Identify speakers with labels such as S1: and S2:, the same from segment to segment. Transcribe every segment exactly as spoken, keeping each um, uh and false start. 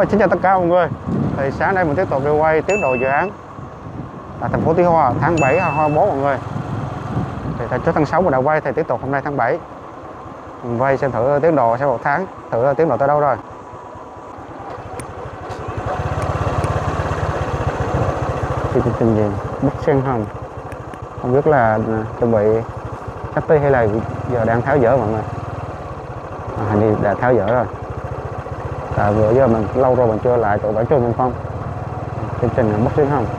S1: Rồi, xin chào tất cả mọi người. Thì sáng nay mình tiếp tục đi quay tiến độ dự án tại thành phố Tuy Hòa tháng bảy hai không hai bốn mọi người. Thì thành tháng sáu mình đã quay, thì tiếp tục hôm nay tháng bảy mình quay xem thử tiến độ sau một tháng, thử tiến độ tới đâu rồi. Cái chương trình gì bức sen hồng không biết là chuẩn bị sắp tới hay là giờ đang tháo dỡ mọi người. À, hình như đã tháo dỡ rồi. Tại bữa giờ mình lâu rồi mình chưa lại chỗ Quảng Trường Minh Phong. Chương trình bức sen hồng.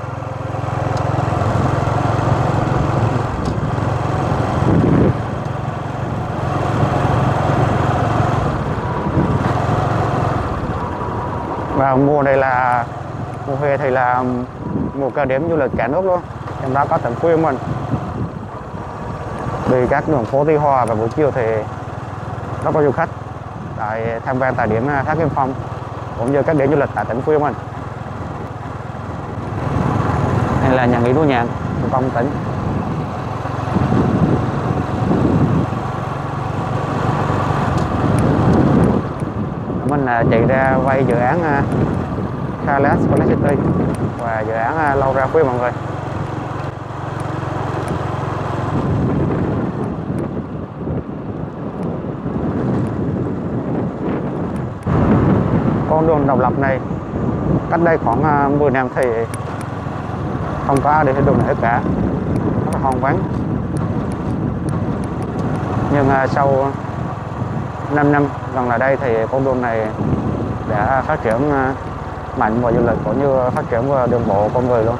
S1: Và mùa này là mùa hè thì là mùa cao điểm du lịch cả nước luôn, trong đó có tỉnh Phú Yên mình. Đi các đường phố Tuy Hòa và buổi chiều thì rất có du khách tại tham quan tại điểm Thác Kim Phong cũng như các điểm du lịch tại tỉnh Phú Yên mình. Đây là nhà nghỉ Núi Nhạn, công tỉnh. Mình chạy ra quay dự án Palace Collect City và dự án lâu ra quý mọi người. Con đường độc lập này cách đây khoảng mười năm thì không có ai đi trên đường này hết cả, rất là hoang vắng. Nhưng sau năm năm gần lại đây thì con đường này đã phát triển mạnh vào du lịch cũng như phát triển vào đường bộ con người luôn.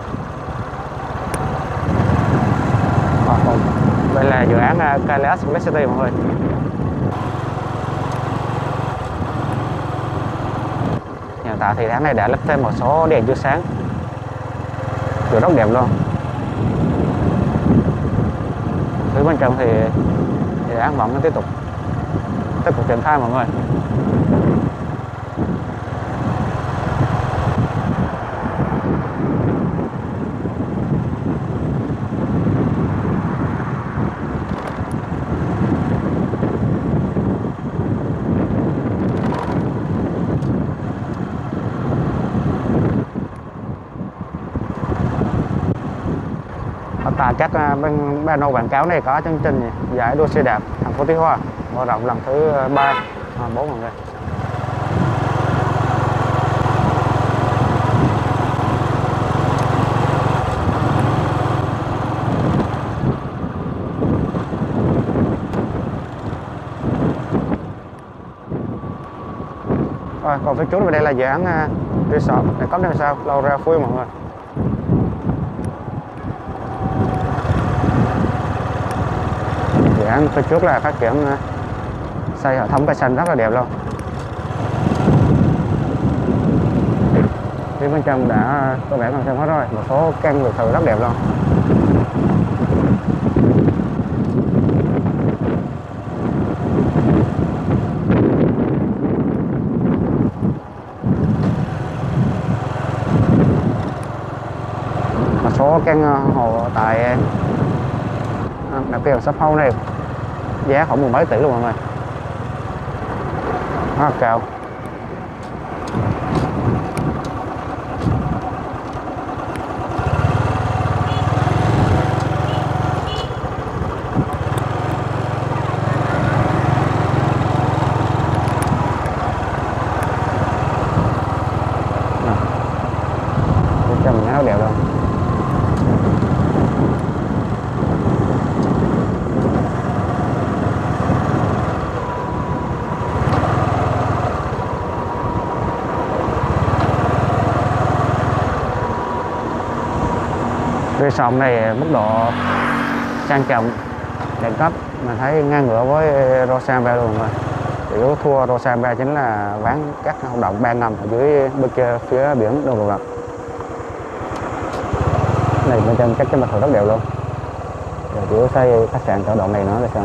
S1: À, đây là dự án Palace Collect City mọi người. Hiện tại thì tháng này đã lắp thêm một số đèn chiếu sáng, rất đẹp luôn. Phía bên trong thì dự án vẫn tiếp tục tiếp tục triển khai mọi người. Tại các bên banner quảng cáo này có chương trình giải đua xe đạp thành phố Tuy Hòa mở rộng lần thứ ba bốn mọi người. Rồi, còn phía trước đây là dự án resort để có năm sao lâu ra Phú Yên mọi người. Dự án phía trước là phát triển xây hệ thống cây xanh rất là đẹp luôn. Phía bên trong đã có vẻ còn xem hết rồi, một số căn biệt thự rất đẹp luôn. Một số căn hộ tại đặc biệt là shop house này giá khoảng mười mấy tỷ luôn mọi người, rất là cao. Cho mình áo đẹp luôn. Resort này mức độ sang trọng đẳng cấp mà thấy ngang ngửa với Rosambe luôn rồi. Chủ yếu thua Rosambe chính là bán các hoạt động ban ngầm ở dưới bên kia phía biển Đông Độc Lập. Này bên trong các cái mặt hồ rất đều luôn. Rồi chủ yếu xây khách sạn ở đoạn này nữa là sao?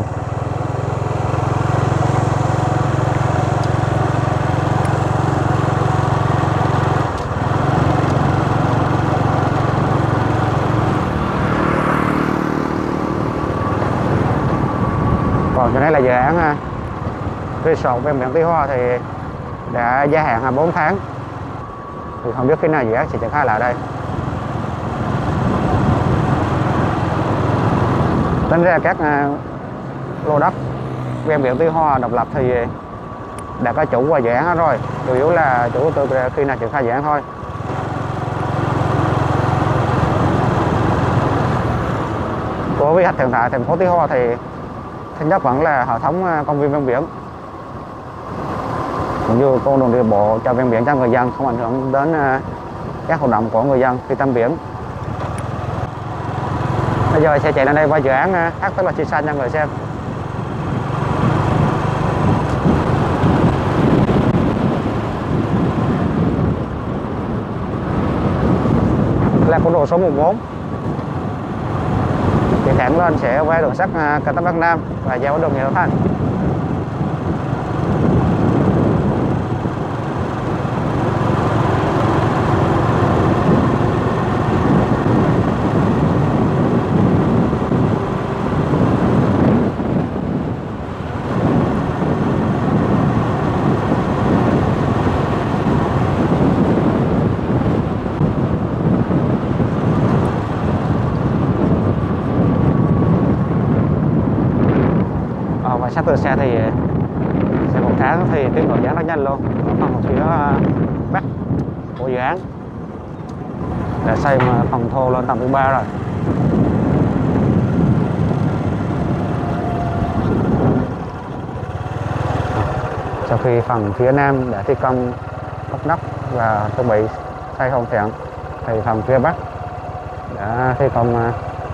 S1: Còn cái này là dự án resort bên biển Tuy Hòa thì đã gia hạn hai mươi bốn tháng, thì không biết khi nào dự án sẽ triển khai lại đây. Tính ra các uh, lô đất ven biển Tuy Hòa, Độc Lập thì đã có chủ qua dự án hết rồi, chủ yếu là chủ đầu tư khi nào triển khai dự án thôi. Của quy hoạch hiện tại thành phố Tuy Hòa thì thứ nhất vẫn là hệ thống công viên ven biển, cũng như con đường đi bộ cho ven biển cho người dân, không ảnh hưởng đến các hoạt động của người dân khi tắm biển. Bây giờ sẽ chạy lên đây qua dự án hát tức là chia xanh cho người xem. Là quốc lộ số mười bốn. Thì thẳng lên sẽ qua đường sắt cao tốc Bắc Nam và giao đường Nguyễn Hữu Thành. Và sắp từ xe thì xe một tháng thì tiến độ dự án rất nhanh luôn. Ở phần phía bắc của dự án đã xây phần thô lên tầng thứ ba rồi. Sau khi phần phía nam đã thi công lót đất và chuẩn bị xây hoàn thiện, thì phần phía bắc đã thi công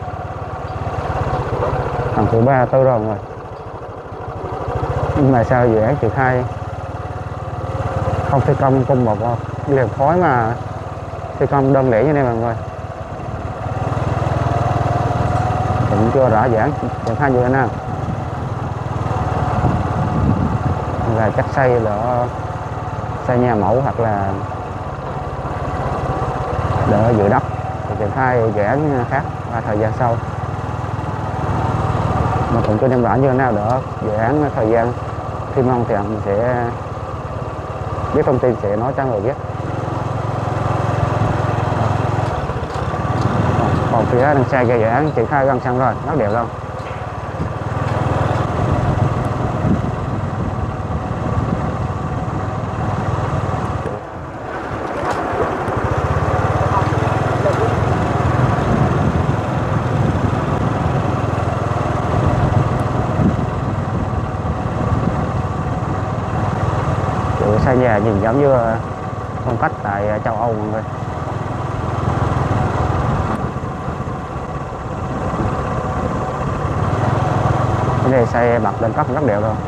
S1: phần thứ ba tư rồi rồi. Nhưng mà sao dự án triển khai không thi công cùng một liền khối mà thi công đơn lẻ như này mọi người, cũng chưa rõ dự án triển khai như thế nào. Là chắc xây để xây nhà mẫu hoặc là để giữ đất thì triển khai dự án khác và thời gian sau, mà cũng chưa nắm rõ như thế nào nữa. Dự án thời gian khi mà hoàn thiện mình sẽ biết thông tin, sẽ nói cho người biết. Còn phía đằng xa kia dự án triển khai gần xong rồi, rất đẹp luôn. Xây nhà nhìn giống như phong cách tại châu Âu mọi người. Cái này xây bậc lên cấp rất đẹp luôn.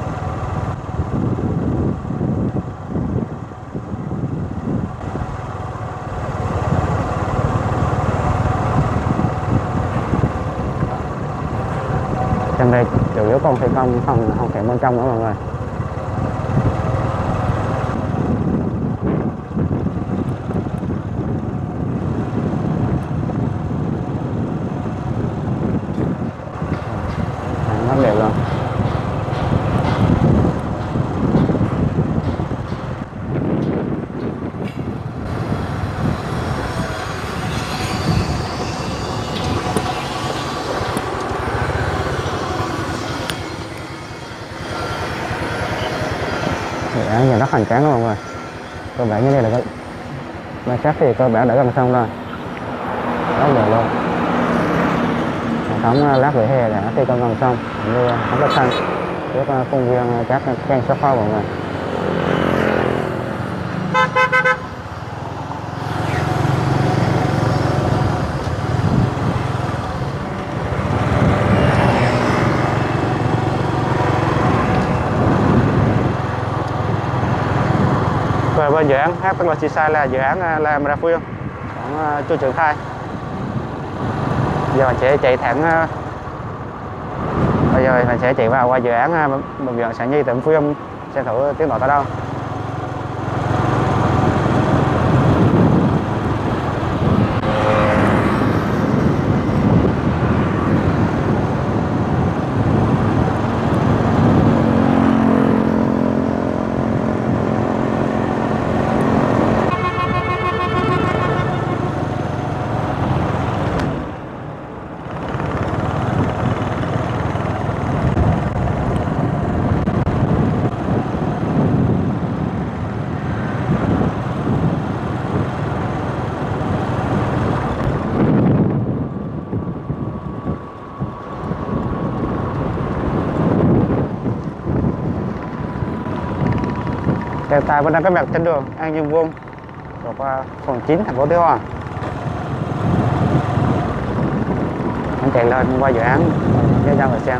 S1: Trong đây chủ yếu còn thi công phần hoàn thiện bên trong nữa mọi người. Rất đẹp luôn. Dự án nhà rất hoành tráng luôn mọi người. Cơ bản như đây là cái mai khác thì cơ bản đã gần xong rồi. Rất đẹp luôn. Hệ thống lát vỉa hè đã thi công gần xong, như không có xanh trước công viên các kênh sắp phao mọi người. Về bên dự án hát tức là Seaside là dự án làm ra phuyên còn chưa triển khai. Giờ mình sẽ chạy thẳng, bây giờ mình sẽ chạy vào qua dự án bệnh viện Sản Nhi tỉnh Phú Yên xem thử tiến độ tới đâu. Hiện tại vẫn đang có mặt trên đường An Dương Vương rồi qua phường chín thành phố Tuy Hòa. Anh chạy lên qua dự án giao giao người xem.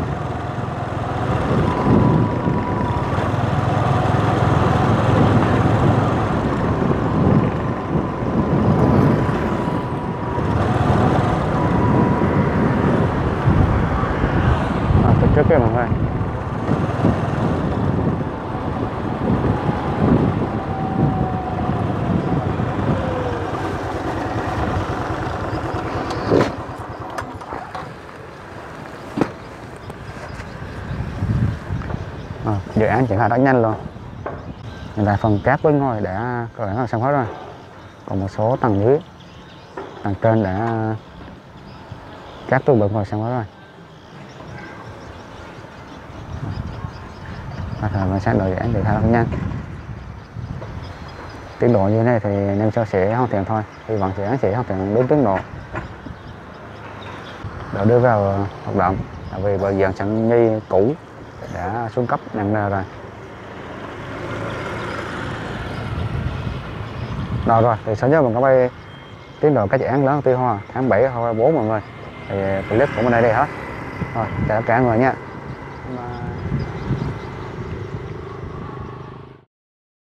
S1: Từ trước kia mọi người. À, dự án triển khai rất nhanh luôn. Hiện tại phần cáp với ngôi đã cơ bản là xong hết rồi, còn một số tầng dưới, tầng trên đã cáp tu bự ngồi xong hết rồi. À, mình sẽ đợi dự án triển khai rất nhanh. Tiến độ như thế này thì nem cho sẽ hoàn thiện thôi, hy vọng dự án sẽ hoàn thiện đúng tiến độ đã đưa vào hoạt động. Tại vì bờ dàn sân nhi cũ đã xuống cấp nặng nề rồi. Rồi rồi thì sớm nhất mình có bay tiến độ các dự án lớn Tuy Hòa tháng bảy hoặc bốn mọi người. Thì clip của mình đây đây hết. Rồi chào tất cả mọi người nha.